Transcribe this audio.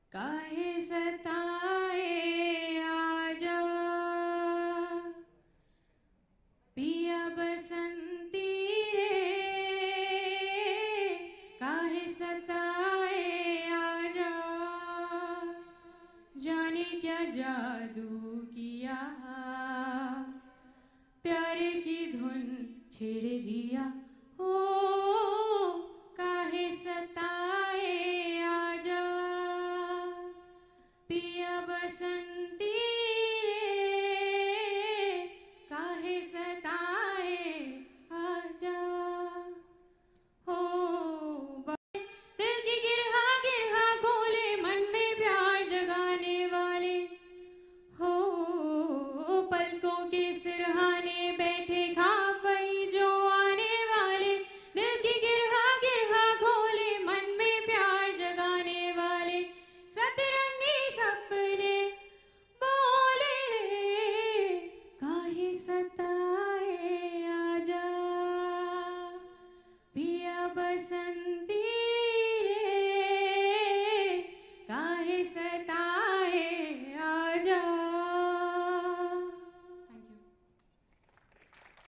काहे सताए आजा पिया बसंती रे, काहे सताए आजा। जाने क्या जादू किया, प्यार की धुन छेड़े जिया हो, काहे सताए आजा पिया बसंती रे, काहे सताए आजा हो। दिल की गिरहा गिरहा खोले, मन में प्यार जगाने वाले हो, पलकों के सिरहाने बैठे ख्वाब वही जो आने वाले। दिल की गिरहा गिरहा खोले, मन में प्यार जगाने वाले, सतरंगी सपने बोले रे, काहे सताए आजा पिया बसंती